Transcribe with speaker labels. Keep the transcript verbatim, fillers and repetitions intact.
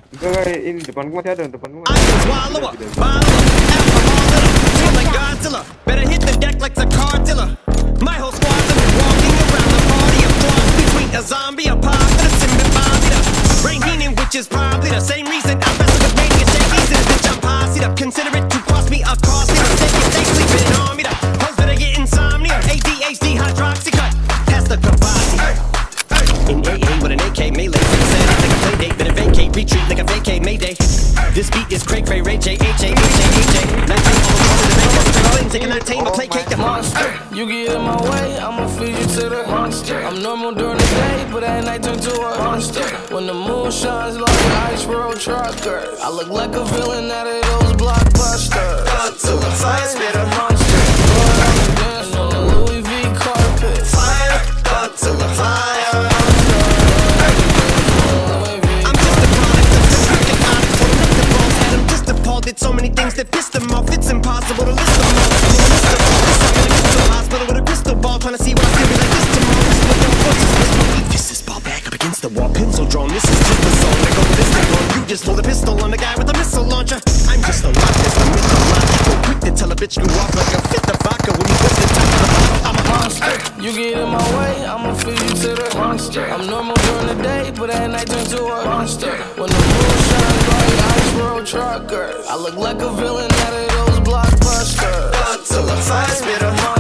Speaker 1: Enggak, ini depan gua masih ada, depan gua.
Speaker 2: I can swallow a bottle of alcohol in a feel like Godzilla. Better hit the deck like the car dealer. My whole squad's been walking around the party. A cross between a zombie, a pop, and a Simbit Bobby. Rain Heenan, which is probably the same reason I wrestle with Mania Shakies. And bitch, I'm posse up. Consider it to cost me a costly mistake. If they sleeping on me, the hoes better get insomnia. A D H D hydroxy cut. Pass the kabasi. In A A with an A K melee. Set up like a play date, better vacate, retreat like a vacate Mayday. This beat is Craig Ray Ray J H A H A H A. nineteen almost wanted to make that straight flames. They cannot tame or placate the monster.
Speaker 3: You get in my way, I'ma feed you to the monster. I'm normal during the day, but at night turn to a monster. When the moon shines like ice road truckers, I look like a villain out of those blockbusters.
Speaker 2: Gun to the fire, spit a
Speaker 3: monster. Dance on the Louis V carpet.
Speaker 2: Fire, gun to the fire. Did so many things that pissed them off. It's impossible to list them all. I mean, list them all. This I'm gonna get to the hospital with a crystal ball, trying to see what I feel like this tomorrow. This with no voices, this monkey fist is ball back up against the wall, pencil drawn. This is just the zone. They go ballistic on you. Just pull the pistol on the guy with the missile launcher. I'm just a lot, just a mythological. Quick to tell a bitch you off like a fifth of vodka when you twist the top of the bottle. I'm a monster.
Speaker 3: You get in my way, I'ma feed you to the monster. I'm normal during the day, but at night turn to a monster. When the moon shines like ice road truckers, I look like a villain out of those blockbusters.
Speaker 2: Gun to the fire, spit a monster.